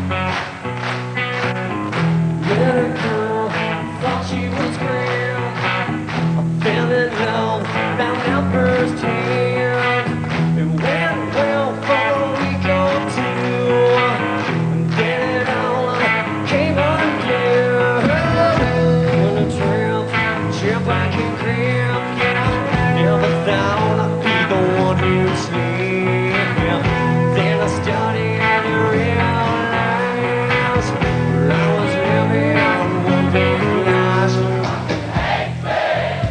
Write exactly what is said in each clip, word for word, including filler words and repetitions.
Little girl thought she was grand. I fell in love, found out firsthand. It went well for a week or two, and then it all came undone. On a trip, trip I can grip, yeah. Never thought I'd be the one who'd sleep, yeah. Then I started to realize I was living on one big lie. She fucking hates me.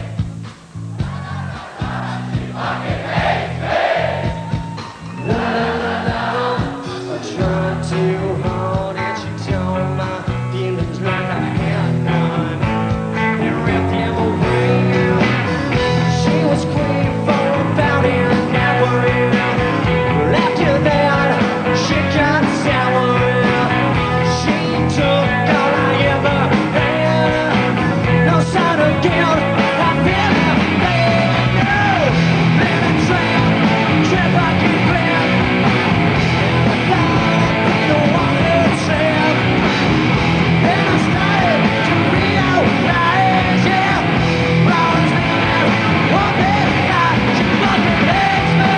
She fucking hates me. La la la la. I tried too hard and she told my demons like I had none and ripped them away. She was queen for about an hour. After that, she got sour. She took all I ever had. No sign of guilt, I feel it bad. No, let it trap, trap I can grab. I thought I'd be the one who'd trap. And I started to realize, yeah, I was living one big lie. She fucking hates me.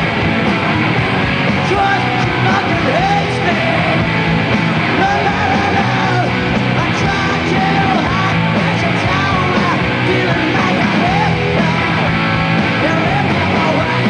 Trust, she fucking hates me. La la la la. I tried too hard, and she told me, feeling like I had none. And ripped them away.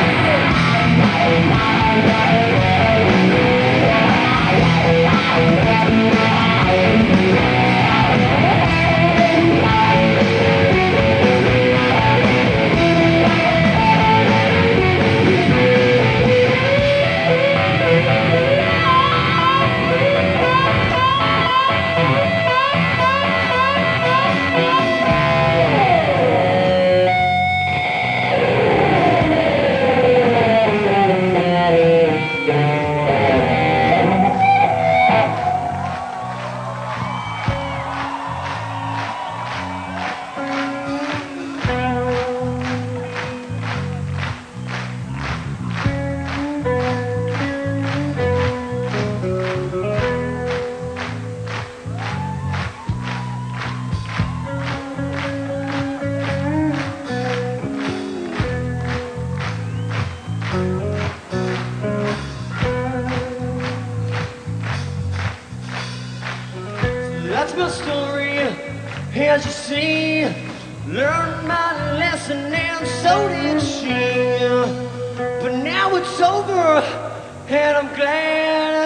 That's my story, as you see. Learned my lesson and so did she. But now it's over, and I'm glad